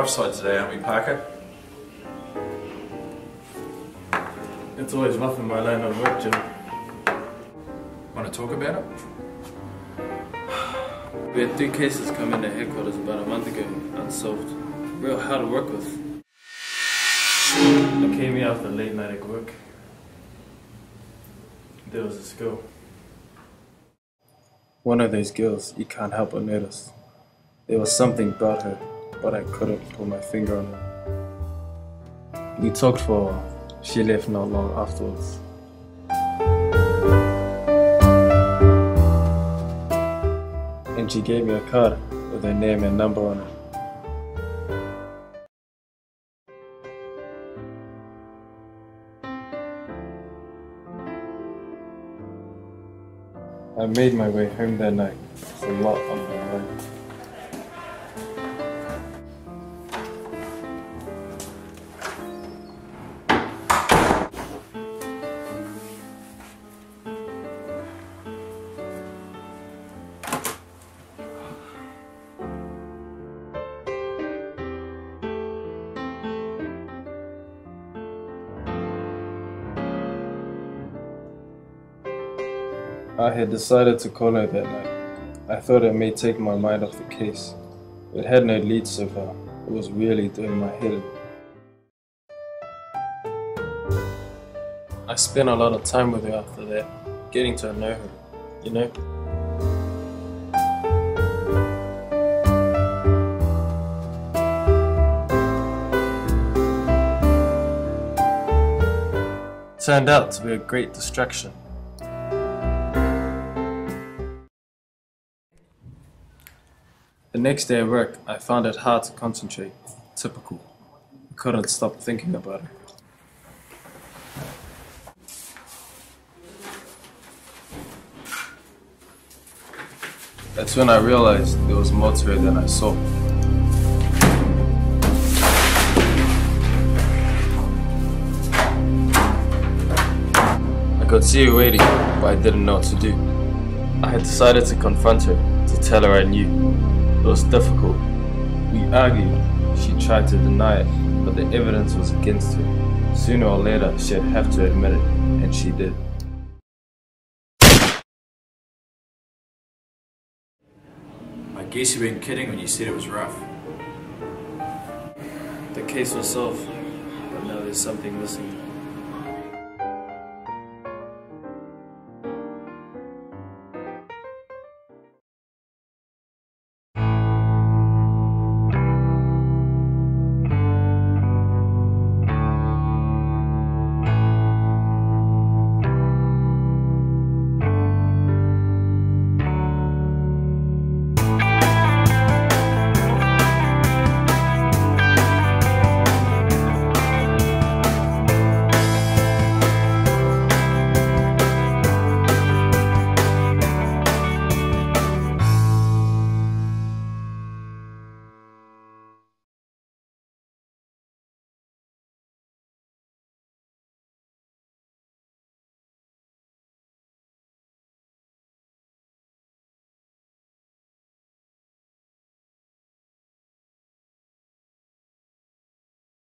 rough side today, aren't we, Parker? It's always rough in my line of work, Jim. Want to talk about it? We had 3 cases come into headquarters about a month ago, unsolved. Real hard to work with. I came here after late night at work. There was this girl. One of those girls you can't help but notice. There was something about her, but I couldn't put my finger on it. We talked for a while. She left not long afterwards. And she gave me a card with her name and number on it. I made my way home that night with a lot on my mind. I had decided to call her that night. I thought it may take my mind off the case. It had no lead so far. It was really doing my head in. I spent a lot of time with her after that, getting to know her, you know? Turned out to be a great distraction. The next day at work, I found it hard to concentrate. Typical. I couldn't stop thinking about her. That's when I realized there was more to her than I saw. I could see her waiting, but I didn't know what to do. I had decided to confront her, to tell her I knew. It was difficult. We argued. She tried to deny it, but the evidence was against her. Sooner or later, she'd have to admit it, and she did. I guess you weren't kidding when you said it was rough. The case was solved, but now there's something missing.